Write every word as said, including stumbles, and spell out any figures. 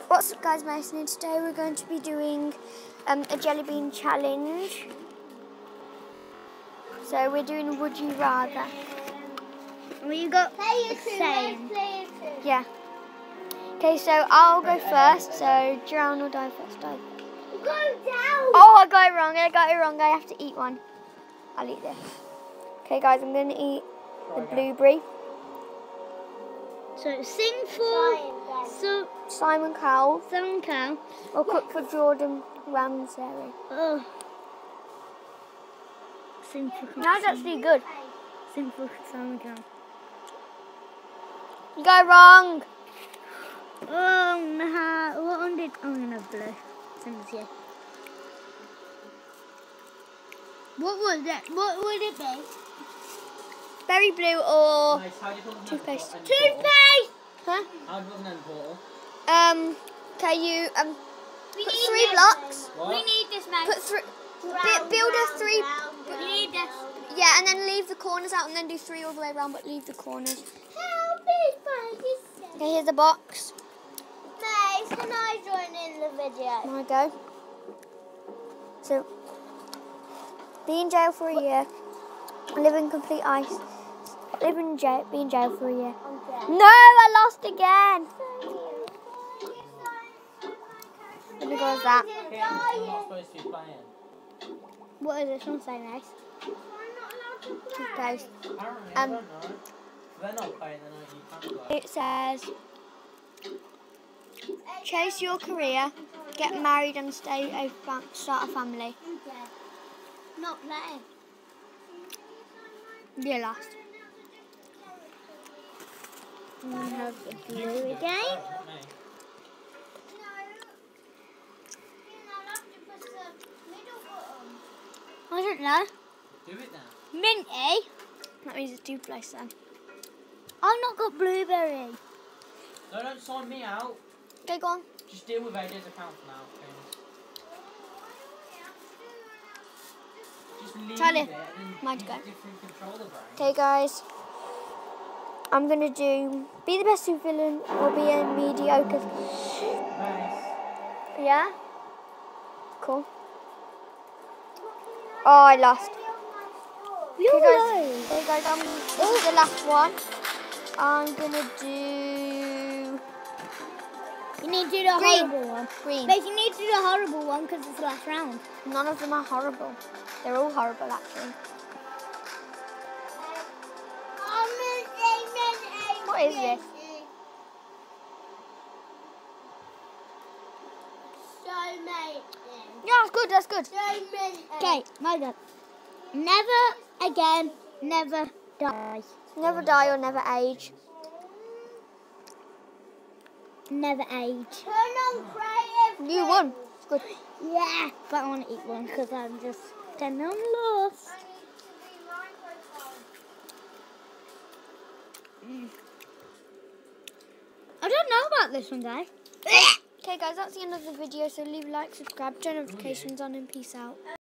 What's up guys, Mason, and today we're going to be doing um, a jelly bean challenge. So we're doing Would You Rather. We got the same. Yeah. Okay, so I'll go first, so Drown will die first. Die. Go down! Oh, I got it wrong, I got it wrong, I have to eat one. I'll eat this. Okay guys, I'm going to eat the blueberry. So sing for so Simon Cowell. Simon Cowell. Or cook for Jordan Ramsay. Oh. Sing for That's actually good. Sing for Simon Cowell. You got it wrong. Oh no! What one did? Oh no, blue. Same as you. What was it? What would it be? Berry blue or Nice. How do you put them in the toothpaste. portal? Toothpaste! Huh? How do you put them in the portal? Um, okay, you um We put need three this. blocks. What? We need this, mate. Put three. bu- Build a three. We need this. Yeah, and then leave the corners out, and then do three all the way around, but leave the corners. Help me find this. Okay, here's the box. Mate, can I join in the video? There we go. So, be in jail for a year. Live in complete ice. Live in jail. Be in jail for a year. Okay. No, I lost again. Let me go with that. Okay, I'm not supposed to be playing. What is this one say nice? Guys, Apparently, Um, I don't know. If they're not playing, then you can't play. it says, chase your career, get married, and stay a fam- start a family. Okay. Not playing. You lost. We have the blue Oh, again. not me. I don't know. Do it now. Minty. That means it's two place then. I've not got blueberry. No, don't sign me out. Okay, go on. Just deal with Aiden's account for now, please. Just leave Charlie, it and then might use go. a different controller, brain. Okay, guys. I'm gonna do be the best villain or be a mediocre. Nice. Yeah. Cool. Oh, I lost. You Okay, guys. Okay, guys. Um, this is the last one. I'm gonna do You need to do the Green. horrible one. green. But you need to do the horrible one because it's the last round. None of them are horrible. They're all horrible, actually. What is this? So many. Yeah, that's good. That's good. So many. Okay, my God. Never again, never die. Never die or never age. Never age. Turn on creative. You won. It's good. Yeah, but I want to eat one because I'm just pretending I'm lost. Mm. I don't know about this one, guys. Okay, guys, that's the end of the video. So leave a like, subscribe, turn notifications on, and peace out.